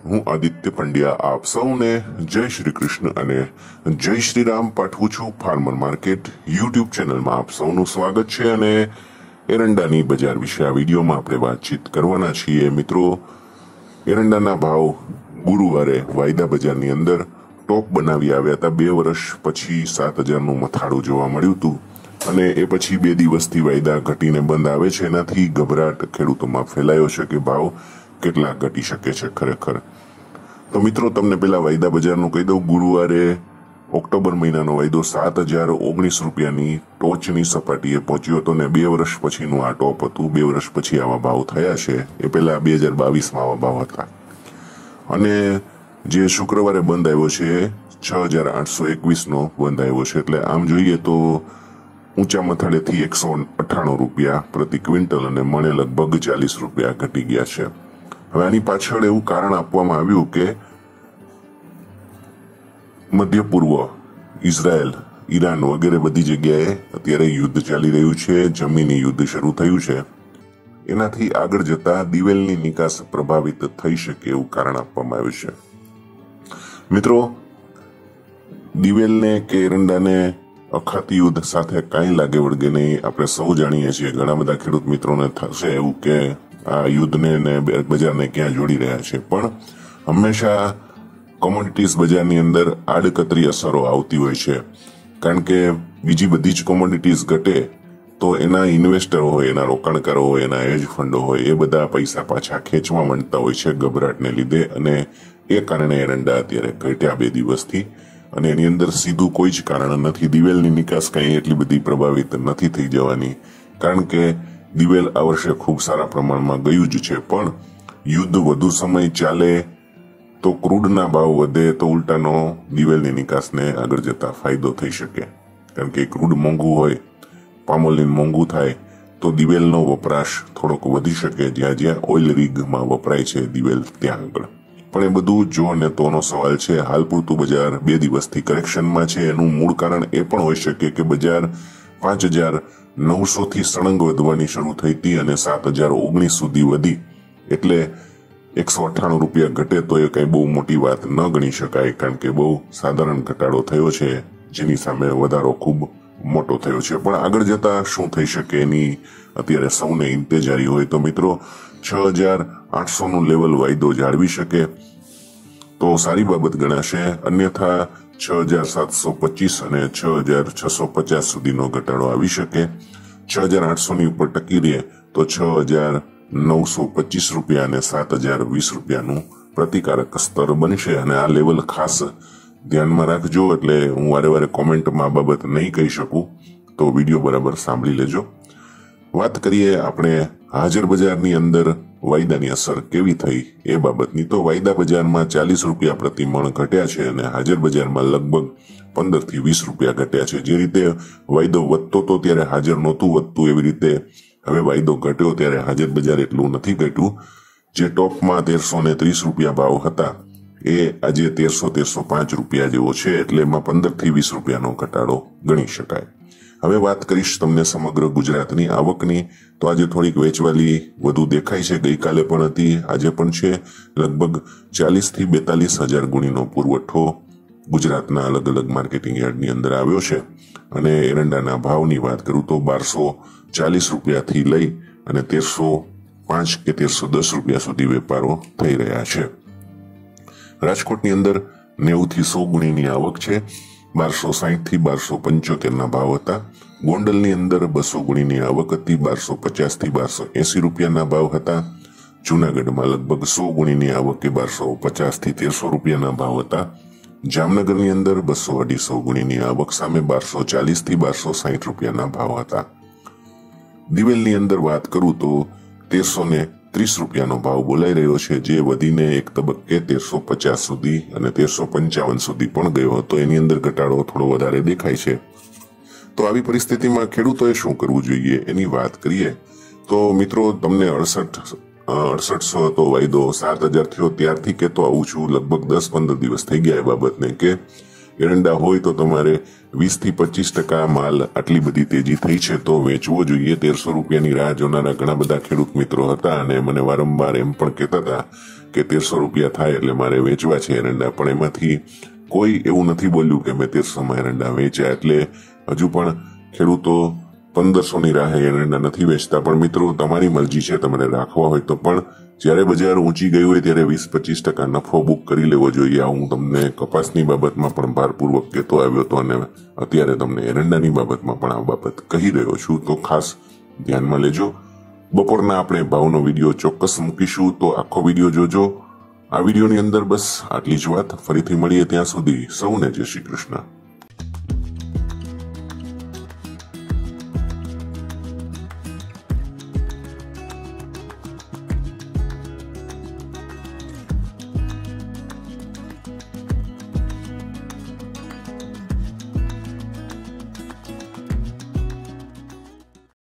હું આદિત્ય પંડ્યા આપ સૌને જય શ્રી કૃષ્ણ અને જય શ્રી રામ પાઠવું છું ફાર્મર માર્કેટ યુટ્યુબ ચેનલમાં આપ સૌનું સ્વાગત છે અને એરંડાની બજાર વિશે આ વિડીયોમાં આપણે વાતચીત કરવાના છીએ મિત્રો। એરંડાના ભાવ ગુરુવારે વાયદા બજારની અંદર ટોપ બનાવી આવ્યા હતા। 2 વર્ષ પછી 7,000નું મથાળું જોવા મળ્યું હતું અને એ પછી 2 દિવસથી વાયદા ઘટીને બંધ આવે છે। એનાથી ગભરાટ ખેડૂતોમાં ફેલાયો છે કે ભાવ કેટલા ઘટી શકે છે ખરેખર। તો મિત્રો તમને પેલા વાયદા બજારનું કહી દઉં। ગુરુવારે ઓક્ટોબર મહિનાનો વાયદો 7,019 રૂપિયાની ટોચની સપાટીએ પહોંચ્યો હતો ને 2 વર્ષ પછીનું આ ટોપ હતું। 2 વર્ષ પછી આવા ભાવ થયા છે। એ પહેલા 2022માં આવા ભાવ હતા અને જે શુક્રવારે બંધ આવ્યો છે 6,821નો બંધ આવ્યો છે। એટલે આમ જોઈએ તો ઊંચા મથાળેથી 198 રૂપિયા પ્રતિ ક્વિન્ટલ અને મણે લગભગ 40 રૂપિયા ઘટી ગયા છે। હવે આની પાછળ એવું કારણ આપવામાં આવ્યું કે મધ્ય પૂર્વ, ઇઝરાયલ, ઈરાન વગેરે બધી જગ્યાએ અત્યારે યુદ્ધ ચાલી રહ્યું છે, જમીની યુદ્ધ શરૂ થયું છે। એનાથી આગળ જતા દિવેલની નિકાસ પ્રભાવિત થઈ શકે એવું કારણ આપવામાં આવ્યું છે। મિત્રો, દિવેલને કે એરંડાને અખાતી યુદ્ધ સાથે કાંઈ લાગે વળગે નહીં। આપણે સૌ જાણીએ છીએ, ઘણા બધા ખેડૂત મિત્રોને થશે એવું કે આ યુદ્ધને ને બજારને ક્યાં જોડી રહ્યા છે, પણ હંમેશા કોમોડિટીઝ બજારની અંદર આડકતરી અસરો આવતી હોય છે। કારણ કે બીજી બધી જ કોમોડિટીઝ ઘટે તો એના ઇન્વેસ્ટરો હોય, એના રોકાણકારો હોય, એના હેજ ફંડો હોય, એ બધા પૈસા પાછા ખેંચવા માંડતા હોય છે ગભરાટને લીધે અને એ કારણે એરંડા અત્યારે ઘટ્યા 2 દિવસથી અને એની અંદર સીધું કોઈ જ કારણ નથી। દિવેલની નિકાસ કંઈ એટલી બધી પ્રભાવિત નથી થઈ જવાની કારણ કે દિવેલ આ વર્ષે ખૂબ સારા પ્રમાણમાં ગયું જ છે, પણ યુદ્ધ વધુ સમય ચાલે તો ક્રૂડના ભાવ વધે તો ઉલટાનો દિવેલની નિકાસને આગળ જતા ફાયદો થઈ શકે। કારણ કે ક્રૂડ મોંઘું હોય, પામોલિન મોંઘું થાય તો દિવેલનો વપરાશ થોડોક વધી શકે। જ્યાં જ્યાં ઓઇલ રિગમાં વપરાય છે દિવેલ ત્યાં આગળ, પણ એ બધું જો ને તોનો સવાલ છે। હાલ પૂરતું બજાર 2 દિવસથી કરેક્શનમાં છે। એનું મૂળ કારણ એ પણ હોઈ શકે કે બજાર 5,900 થી સળંગ વધવાની શરૂ થઈ હતી અને 7,019 સુધી વધી, એટલે 198 રૂપિયા ઘટે તો એ કઈ બહુ મોટી વાત ન ગણી શકાય કારણ કે બહુ સાધારણ ઘટાડો થયો છે જેની સામે વધારો ખૂબ મોટો થયો છે। પણ આગળ જતા શું થઈ શકે એની અત્યારે સૌને ઇંતજારી હોય તો મિત્રો 6,800નું લેવલ વાયદો જાળવી શકે તો સારી બાબત ગણાશે, અન્યથા 6,725 અને 6,650 સુધીનો ઘટાડો આવી શકે। 6,800ની ઉપર ટકી રહે તો 6,925 રૂપિયા અને 7,020 રૂપિયાનું પ્રતિકારક સ્તર બનશે અને આ લેવલ ખાસ ધ્યાનમાં રાખજો। એટલે હું વારે વારે કોમેન્ટમાં આ બાબત નહીં કહી શકું તો વિડીયો બરાબર સાંભળી લેજો। વાત કરીએ આપણે હાજર બજારની અંદર વાયદાની અસર કેવી થઈ એ બાબતની, તો વાયદા બજારમાં 40 રૂપિયા પ્રતિ મણ ઘટ્યા છે અને હાજર બજારમાં લગભગ 15 થી 20 રૂપિયા ઘટ્યા છે। જે રીતે વાયદો વધતો તો ત્યારે હાજર નહોતું વધતું, એવી રીતે હવે વાયદો ઘટ્યો ત્યારે હાજર બજાર એટલું નથી ઘટ્યું। જે ટોપમાં 1,330 રૂપિયા ભાવ હતા એ આજે 1,305 રૂપિયા જેવો છે, એટલે એમાં 15 થી 20 રૂપિયાનો ઘટાડો ગણી શકાય। હવે વાત કરીશ તમને સમગ્ર ગુજરાતની આવકની, તો આજે થોડીક વેચવાલી વધુ દેખાય છે। ગઈકાલે પણ હતી, આજે પણ છે। લગભગ 40 થી 42 હજાર ગુણીનો પુરવઠો ગુજરાતના અલગ અલગ માર્કેટિંગ યાર્ડની અંદર આવ્યો છે અને એરંડાના ભાવની વાત કરું તો 1,240 રૂપિયાથી લઈ અને 1,305 કે 1,310 રૂપિયા સુધી વેપારો થઈ રહ્યા છે। રાજકોટની અંદર 90 થી 100 ગુણીની આવક છે। 1,260 થી 1,275ના ભાવ હતા। ગોંડલની અંદર 200 ગુણીની આવક હતી। 1,250 થી 1,280 રૂપિયાના ભાવ હતા। જૂનાગઢમાં લગભગ 100 ગુણીની આવક કે 1,250 થી 1,300 રૂપિયાના ભાવ હતા। જામનગરની અંદર 200-250 ગુણીની આવક સામે 1,240 થી 1,260 રૂપિયાના ભાવ હતા। દિવેલની અંદર વાત કરું તો 1,330 રૂપિયાનો ભાવ બોલાઈ રહ્યો છે, જે વધીને એક તબક્કે 1,350 સુધી અને 1,355 સુધી પણ ગયો હતો। એની અંદર ઘટાડો થોડો વધારે દેખાય છે। તો આવી પરિસ્થિતિમાં ખેડૂતોએ શું કરવું જોઈએ એની વાત કરીએ તો મિત્રો, તમને 6800 હતો વાયદો, 7,000 થયો ત્યારથી કહેતો આવું છું, લગભગ 10-15 દિવસ થઈ ગયા એ બાબતને કે એરંડા હોય તો તમારે 20 થી 25% માલ આટલી બધી તેજી થઈ છે તો વેચવો જોઈએ। 1,300 રૂપિયાની રાહ જોનારા ઘણા બધા ખેડૂત મિત્રો હતા અને મને વારંવાર એમ પણ કહેતા હતા કે 1300 રૂપિયા થાય એટલે મારે વેચવા છે એરંડા, પણ એમાંથી કોઈ એવું નથી બોલ્યું કે મેં 1300 એરંડા વેચ્યા. એટલે હજુ પણ ખેડૂતો 1500ની રાહે એરંડા નથી વેચતા. પણ મિત્રો, તમારી મરજી છે, તમારે રાખવા હોય તો. પણ જ્યારે બજાર ઊંચી ગઈ હોય ત્યારે 20-25% નફો બુક કરી લેવો જોઈએ. આ હું તમને કપાસની બાબતમાં પણ ભારપૂર્વક કહેતો આવ્યો હતો અને અત્યારે તમને એરંડાની બાબતમાં પણ આ બાબત કહી રહ્યો છું, તો ખાસ ધ્યાનમાં લેજો. બપોરના આપણે ભાવનો વિડીયો ચોક્કસ મૂકીશું, તો આખો વિડીયો જોજો. આ વિડીયોની અંદર બસ આટલી જ વાત. ફરીથી મળીએ, ત્યાં સુધી સૌને જય શ્રી કૃષ્ણ.